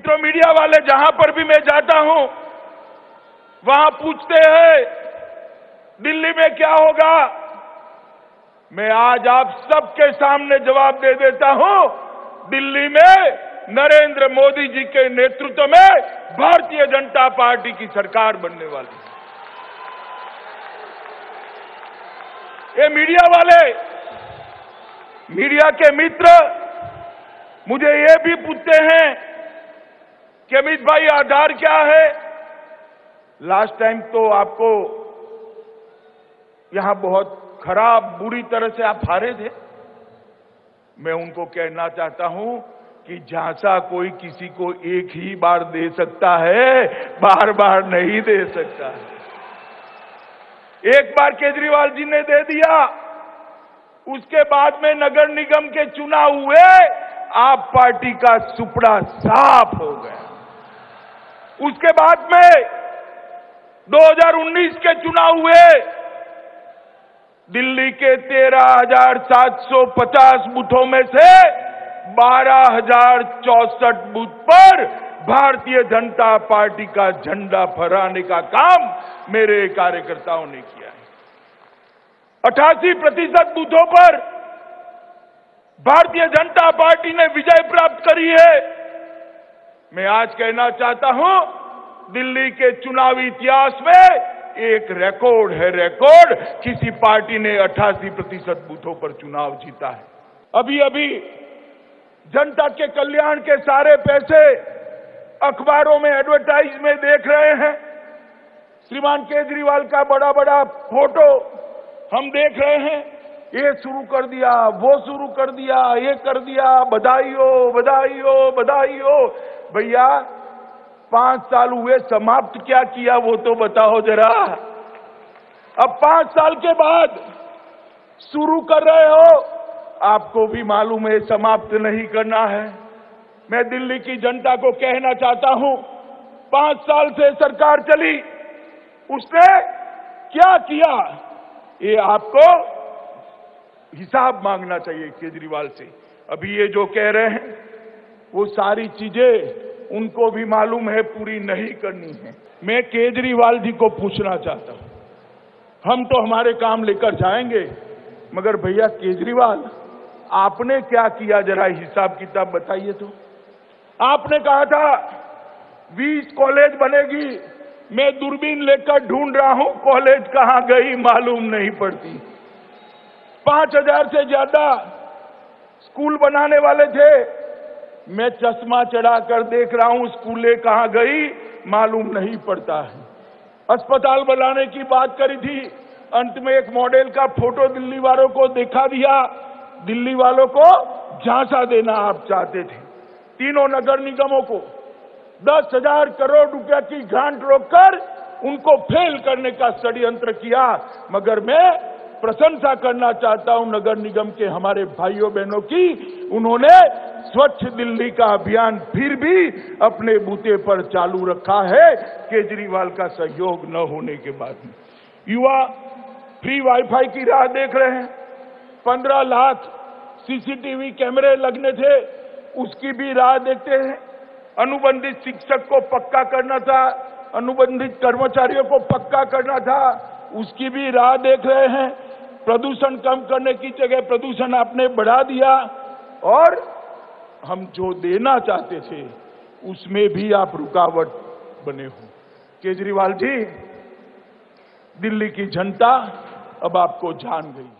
तो मीडिया वाले जहां पर भी मैं जाता हूं वहां पूछते हैं दिल्ली में क्या होगा। मैं आज आप सबके सामने जवाब दे देता हूं, दिल्ली में नरेंद्र मोदी जी के नेतृत्व में भारतीय जनता पार्टी की सरकार बनने वाली है। ये मीडिया वाले, मीडिया के मित्र मुझे ये भी पूछते हैं कि अमित भाई आधार क्या है। लास्ट टाइम तो आपको यहां बहुत खराब बुरी तरह से आप हारे थे। मैं उनको कहना चाहता हूं कि झांसा कोई किसी को एक ही बार दे सकता है, बार बार नहीं दे सकता है। एक बार केजरीवाल जी ने दे दिया, उसके बाद में नगर निगम के चुनाव हुए, आप पार्टी का सुपड़ा साफ हो गया। उसके बाद में 2019 के चुनाव हुए, दिल्ली के 13,750 बूथों में से 12,064 बूथ पर भारतीय जनता पार्टी का झंडा फहराने का काम मेरे कार्यकर्ताओं ने किया है। 88% बूथों पर भारतीय जनता पार्टी ने विजय प्राप्त करी है। मैं आज कहना चाहता हूं, दिल्ली के चुनावी इतिहास में एक रिकॉर्ड है, रिकॉर्ड, किसी पार्टी ने 88% बूथों पर चुनाव जीता है। अभी अभी जनता के कल्याण के सारे पैसे अखबारों में एडवर्टाइज में देख रहे हैं। श्रीमान केजरीवाल का बड़ा बड़ा फोटो हम देख रहे हैं। ये शुरू कर दिया, वो शुरू कर दिया, ये कर दिया, बधाई हो, बधाई हो, बधाई हो। भैया 5 साल हुए, समाप्त क्या किया वो तो बताओ जरा। अब 5 साल के बाद शुरू कर रहे हो, आपको भी मालूम है समाप्त नहीं करना है। मैं दिल्ली की जनता को कहना चाहता हूं, 5 साल से सरकार चली, उसने क्या किया ये आपको हिसाब मांगना चाहिए केजरीवाल से। अभी ये जो कह रहे हैं वो सारी चीजें उनको भी मालूम है पूरी नहीं करनी है। मैं केजरीवाल जी को पूछना चाहता हूं, हम तो हमारे काम लेकर जाएंगे, मगर भैया केजरीवाल आपने क्या किया जरा हिसाब किताब बताइए तो। आपने कहा था 20 कॉलेज बनेगी, मैं दूरबीन लेकर ढूंढ रहा हूं, कॉलेज कहां गई मालूम नहीं पड़ती। 5,000 से ज्यादा स्कूल बनाने वाले थे, मैं चश्मा चढ़ाकर देख रहा हूं स्कूलें कहां गई मालूम नहीं पड़ता है। अस्पताल बनाने की बात करी थी, अंत में एक मॉडल का फोटो दिल्ली वालों को दिखा दिया। दिल्ली वालों को झांसा देना आप चाहते थे। तीनों नगर निगमों को 10,000 करोड़ रुपया की ग्रांट रोककर उनको फेल करने का षड्यंत्र किया। मगर मैं प्रशंसा करना चाहता हूं नगर निगम के हमारे भाइयों बहनों की, उन्होंने स्वच्छ दिल्ली का अभियान फिर भी अपने बूते पर चालू रखा है, केजरीवाल का सहयोग न होने के बाद में। युवा फ्री वाईफाई की राह देख रहे हैं। 15 लाख सीसीटीवी कैमरे लगने थे, उसकी भी राह देखते हैं। अनुबंधित शिक्षक को पक्का करना था, अनुबंधित कर्मचारियों को पक्का करना था, उसकी भी राह देख रहे हैं। प्रदूषण कम करने की जगह प्रदूषण आपने बढ़ा दिया, और हम जो देना चाहते थे उसमें भी आप रुकावट बने हो। केजरीवाल जी, दिल्ली की जनता अब आपको जान गई।